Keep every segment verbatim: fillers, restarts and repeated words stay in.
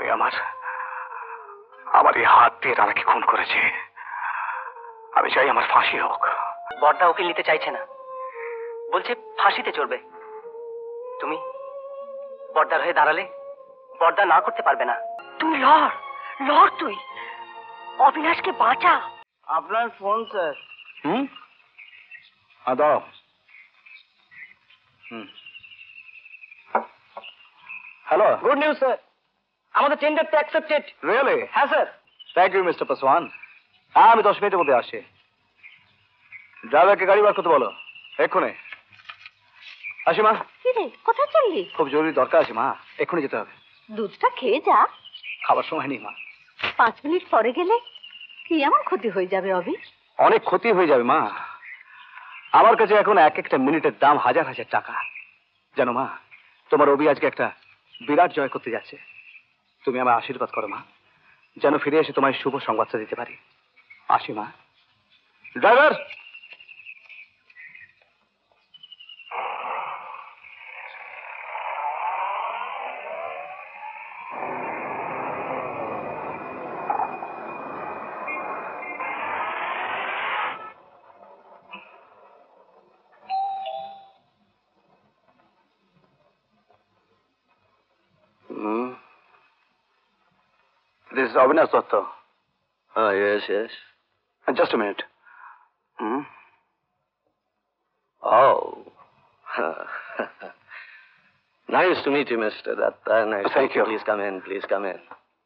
আমি আমার আমার এই হাত দিয়ে তারাকে খুন করেছে। আমি চাই আমার ফাঁসি হোক। বড়দা উকিল নিতে চাইছে না, বলছে ফাঁসিতে চড়বে। তুমি বড়দার হয়ে দাঁড়ালে বড়দা না করতে পারবে না। তুই লড় লড়, তুই অবিনাশকে বাঁচা। আপনার ফোন স্যার। হুম দাও। হুম হ্যালো, গুড নিউজ স্যার, আমাদের টেন্ডারটা অ্যাকসেপ্টেড। রিয়েলি? হ্যাঁ sir. Thank you mister Paswan. হ্যাঁ, আমি দশ মিনিটের মধ্যে আসি। ড্রাইভারকে গাড়ি বার করতে বলো এক্ষুনি। আসি মা। কি রে, কোথায় চললি? খুব জরুরি দরকার আছে মা, এক্ষুনি যেতে হবে। দুধটা খেয়ে যা। খাবার সময় নেই মা। পাঁচ মিনিট পরে গেলে কি এমন ক্ষতি হয়ে যাবে অভি? অনেক ক্ষতি হয়ে যাবে মা। আমার কাছে এখন এক একটা মিনিটের দাম হাজার হাজার টাকা। জানো মা, তোমার অভি আজকে একটা বিরাট জয় করতে যাচ্ছে। তুমি আমার আশীর্বাদ করো মা, যেন ফিরে এসে তোমায় শুভ সংবাদটা দিতে পারি। আসি মা। Driver. This is Avinash Datta. Ah, yes, yes. Uh, Just a minute. Hmm? Oh. Nice to meet you, Mister Datta. Nice Thank to you. Please come in, please come in.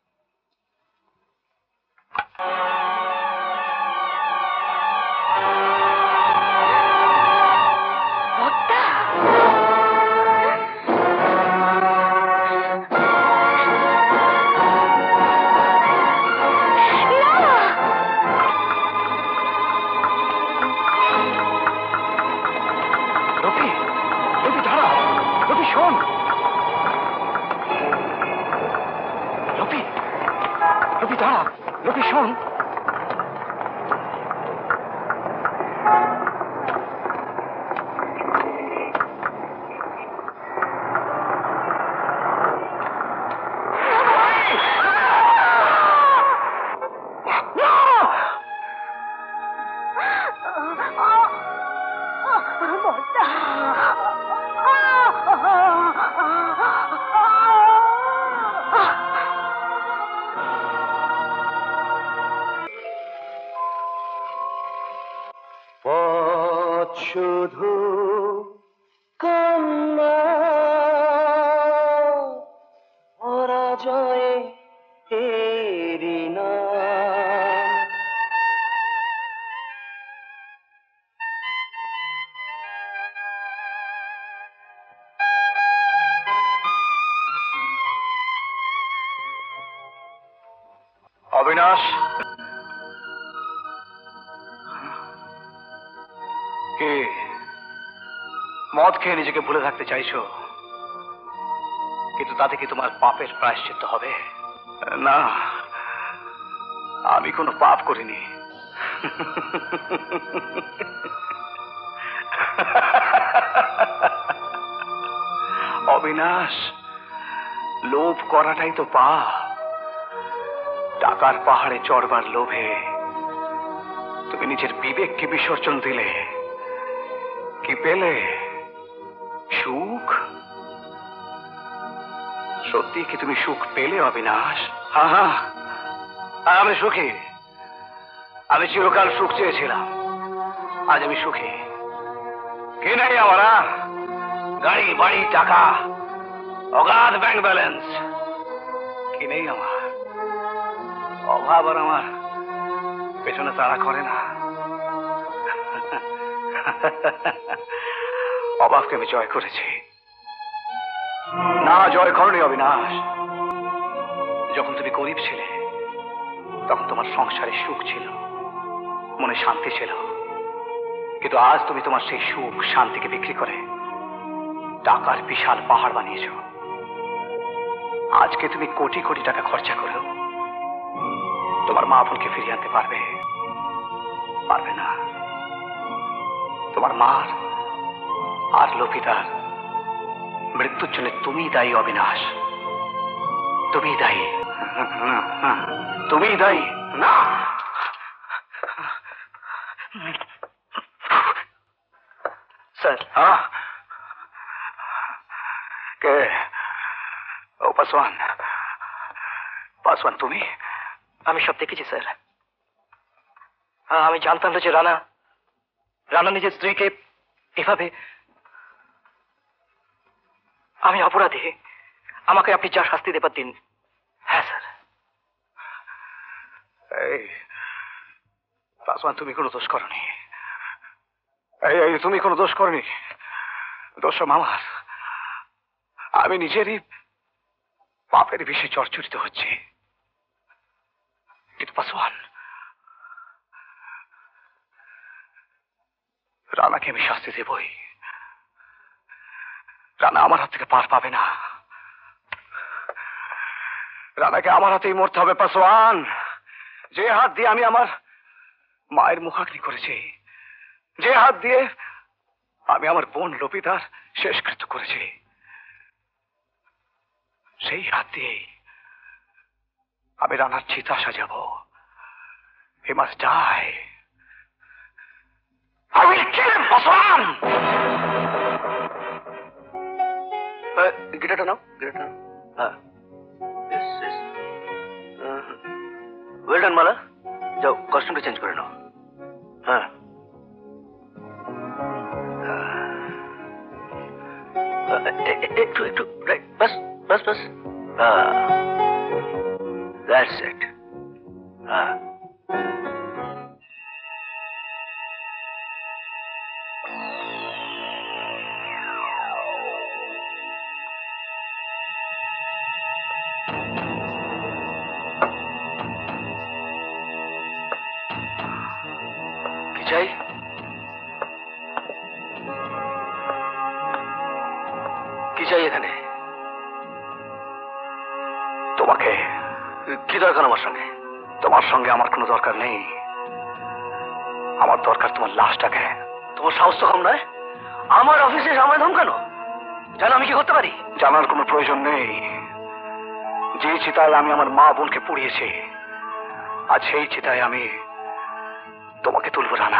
Rabi, Rabi দাঁড়া। রবি শোন। রবি, রবি দাঁড়া। রবি শোন। পথ শুধু কান্না পরাজয়ে তেরি নাম। অবিনাশ, কে মদ খেয়ে নিজেকে ভুলে থাকতে চাইছো, কিন্তু তাতে কি তোমার পাপের প্রায়শ্চিত্ত হবে? না, আমি কোনো পাপ করিনি। অবিনাশ, লোভ করাটাই তো পাপ। টাকার পাহাড়ে চড়বার লোভে তুমি নিজের বিবেককে বিসর্জন দিলে। কি পেলে? সুখ? সত্যি কি তুমি সুখ পেলে অবিনাশ? হ্যাঁ হ্যাঁ, আমি সুখী। আমি চিরকাল সুখ চেয়েছিলাম, আজ আমি সুখী। কি নাই আমার? গাড়ি, বাড়ি, টাকা, অগাধ ব্যাংক ব্যালেন্স। কি নেই আমার? অভাব আর আমার পেছনে তাড়া করে না। অভাবকে আমি জয় করেছি। না, জয় করনি অবিনাশ। যখন তুমি গরিব ছিলে তখন তোমার সংসারে সুখ ছিল, মনে শান্তি ছিল। কিন্তু আজ তুমি তোমার সেই সুখ শান্তিকে বিক্রি করে টাকার বিশাল পাহাড় বানিয়েছ। আজকে তুমি কোটি কোটি টাকা খরচা করেও তোমার মা বোনকে ফিরিয়ে আনতে পারবে? পারবে না। তোমার মার আর লোপিতার মৃত্যুর জন্য তুমি দায়ী অবিনাশ, তুমি দায়ী। তুমি দায়ী না। স্যার, হ্যাঁ কে? ও পাসওয়ান, পাসওয়ান তুমি? আমি সব দেখেছি স্যার। আমি জানতাম না যে রানা রানা নিজের স্ত্রীকে এভাবে। আমি অপরাধী, আমাকে আপনি যা শাস্তি দেবার দিন। হ্যাঁ স্যার। এই পাসওয়ান, তুমি কোনো দোষ করনি। এই এই তুমি কোনো দোষ করনি, দোষ আমার। আমি নিজেরই পাপের বিষয়ে জর্জরিত হচ্ছে। কিন্তু পাসওয়ান, রানাকে আমি শাস্তি দেবই। রানা আমার হাত থেকে পার পাবে না। রানাকে আমার হাতেই মরতে হবে পাসওয়ান। যে হাত দিয়ে আমি আমার মায়ের মুখাগ্নি করেছি, যে হাত দিয়ে আমি আমার বোন লবিতার শেষকৃত্য করেছি, সেই হাত দিয়ে আমি রানার চিতা সাজাবো। He must die. I will kill him, Paswan. গিটারটা নাও, গিটারটা নাও। হ্যাঁ, ওয়েল ডান মালা। যাও, কস্টিউমটা চেঞ্জ করে নাও। হ্যাঁ, একটু একটু right, bus bus bus. That's it. হ্যাঁ, কি চাই? কি চাই এখানে? তোমাকে। কি দরকার আমার সঙ্গে? তোমার সঙ্গে আমার কোনো দরকার নেই। আমার দরকার তোমার লাশটাকে। তোমার সাহস তো কম নয়, আমার অফিসে সামনে ধমকানো। জানো আমি কি করতে পারি? জানার কোনো প্রয়োজন নেই। যে চিতায় আমি আমার মা বোনকে পুড়িয়েছি, আজ সেই চিতায় আমি তোমাকে তুলব রানা।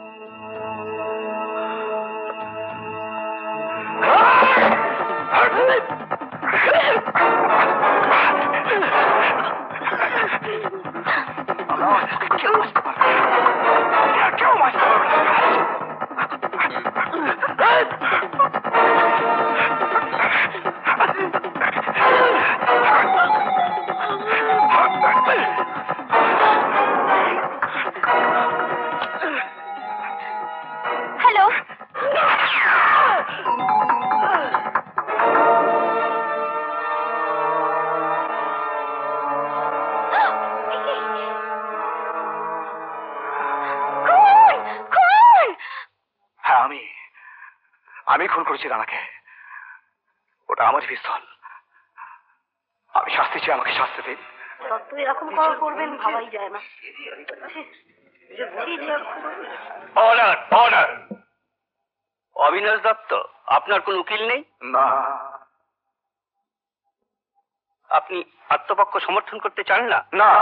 হ্যালো, হ্যাঁ, আমি আমি খুন করেছি রানাকে। ওটা আমার পিস্তল। আমি শাস্তি চাই, আমাকে শাস্তি দিন। দত্ত এরকম করা করবেন ভাবাই যায় না। Order, order. অবিনাশ দত্ত, আপনার কোন উকিল নেই? না। আপনি আত্মপক্ষ সমর্থন করতে চান না? না।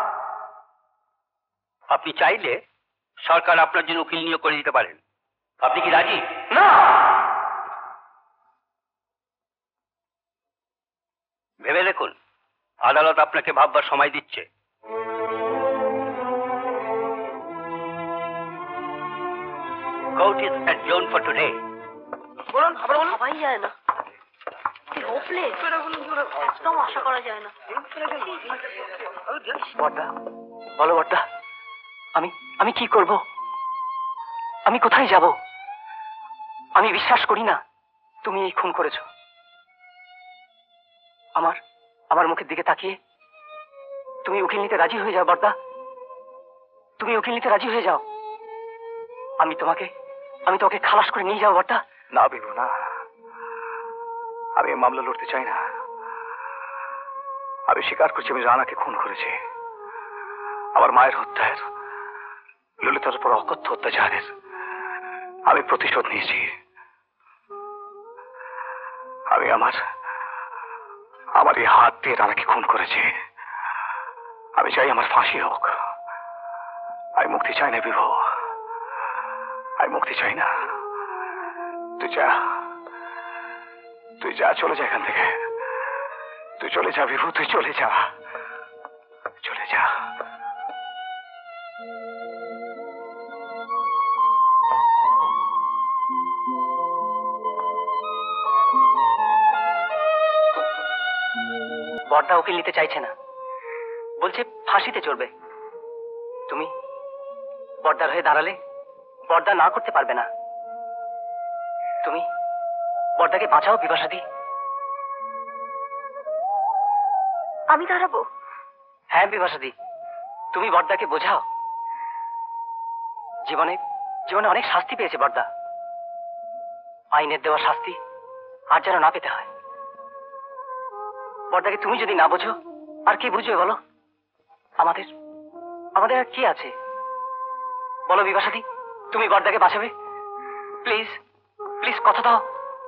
আপনি চাইলে সরকার আপনার জন্য উকিল নিয়োগ করে দিতে পারেন। আপনি কি রাজি? না। ভেবে দেখুন, আদালত আপনাকে ভাববার সময় দিচ্ছে। Court is adjourned for today. বলুন, ভাবাই যায় না। হোপলেস, একদম আশা করা যায় না। বড়দা, বলো বড়দা, আমি আমি কি করব? আমি কোথায় যাব? আমি বিশ্বাস করি না তুমি এই খুন করেছো। আমার আমার মুখের দিকে তাকিয়ে তুমি উকিল নিতে রাজি হয়ে যাও বড়দা। তুমি উকিল নিতে রাজি হয়ে যাও। আমি তোমাকে আমি তোমাকে খালাস করে নিয়ে যাও বড়দা। না বিভু, না। আমি এই মামলা লড়তে চাই না। আমি স্বীকার করছি আমি রানাকে খুন করেছি। আমার মায়ের হত্যার, ললিতার উপর অকথ্য অত্যাচারের আমি প্রতিশোধ নিয়েছি। আমি আমার আমার এই হাত দিয়ে রানাকে খুন করেছি। আমি চাই আমার ফাঁসি হোক। আমি মুক্তি চাই না বিভু, আমি মুক্তি চাই না। তুই যা, তুই যা, চলে যা এখান থেকে। তুই চলে যা বিভু, তুই চলে যা, চলে যা। বড়দা উকিল নিতে চাইছে না, বলছে ফাঁসিতে চড়বে। তুমি বড়দার হয়ে দাঁড়ালে বড়দা না করতে পারবে না। তুমি বড়দাকে বাঁচাও বিভাসাদি। আমি দাঁড়াবো? হ্যাঁ বিভাসাদি, তুমি বড়দাকে বোঝাও। জীবনে জীবনে অনেক শাস্তি পেয়েছে বড়দা, আইনের দেওয়া শাস্তি আর যেন না পেতে হয়। বড়দাকে তুমি যদি না বোঝো আর কি বুঝবে বলো? আমাদের আমাদের আর কি আছে বলো বিভাসাদি? তুমি বড়দাকে বাঁচাবে? প্লিজ প্লিজ কথা দাও।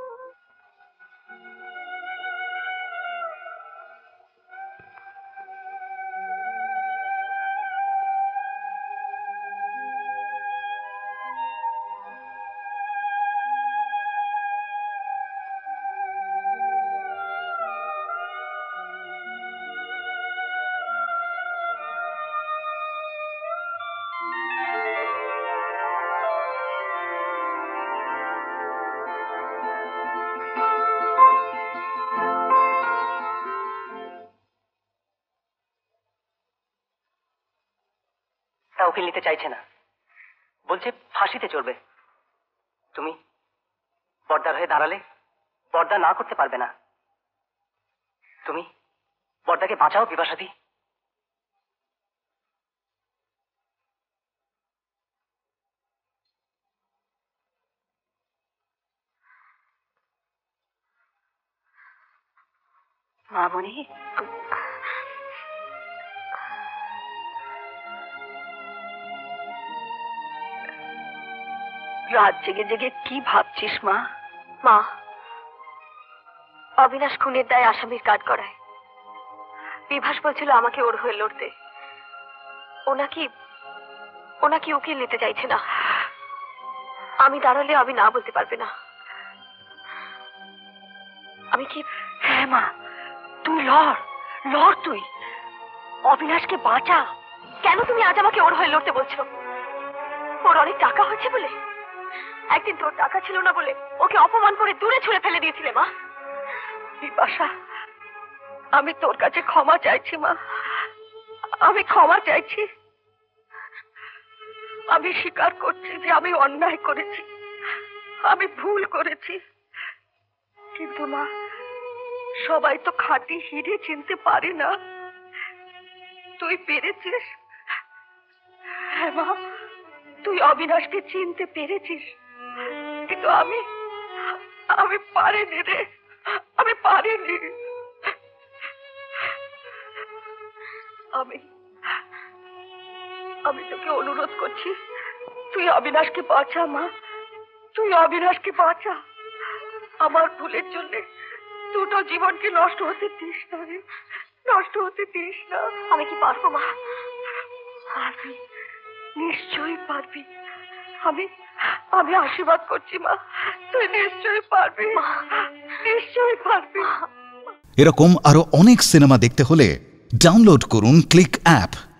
উকিল নিতে চাইছে না, বলছে ফাঁসিতে চড়বে। তুমি বড়দার হয়ে দাঁড়ালে বড়দা না করতে পারবে না। তুমি বড়দাকে বাঁচাও বিভাসাদি। মামনি, রাত জেগে জেগে কি ভাবছিস মা? মা, অবিনাশ খুনের দায় আসামির কাঠ করায়। বিভাস বলছিল আমাকে ওর হয়ে লড়তে। ওনাকি ওনাকি উকিল নিতে চাইছে না। আমি দাঁড়ালে আমি না বলতে পারবে না। আমি কি? হ্যাঁ মা, তুই লড়, লড়, তুই অবিনাশকে বাঁচা। কেন তুমি আজ আমাকে ওর হয়ে লড়তে বলছো? ওর অনেক টাকা হয়েছে বলে? একদিন তোর টাকা ছিল না বলে ওকে অপমান করে দূরে ছুঁড়ে ফেলে দিয়েছিলে মা। বিপাশা, আমি তোর কাছে ক্ষমা চাইছি মা, আমি ক্ষমা চাইছি। আমি স্বীকার করছি যে আমি অন্যায় করেছি, আমি ভুল করেছি। কিন্তু মা, সবাই তো খাঁটি হিরে চিনতে পারে না। তুই পেরেছিস। হ্যাঁ মা, তুই অবিনাশকে চিনতে পেরেছিস, কিন্তু আমি আমি পারিনি রে, আমি পারিনি। আমি আমি তোকে অনুরোধ করছি, তুই অবিনাশকে বাঁচা মা, তুই অবিনাশকে বাঁচা। আমার ভুলের জন্য দুটো জীবনকে নষ্ট হতে দিস না রে, নষ্ট হতে দিস না। আমি কি পারবো মা? পারবি, নিশ্চয়ই পারবি। আমি আমি আশীর্বাদ করছি মা, তুই নিশ্চয়ই পারবি, নিশ্চয়ই পারবি। এরকম আরো অনেক সিনেমা দেখতে হলে ডাউনলোড করুন ক্লিক অ্যাপ।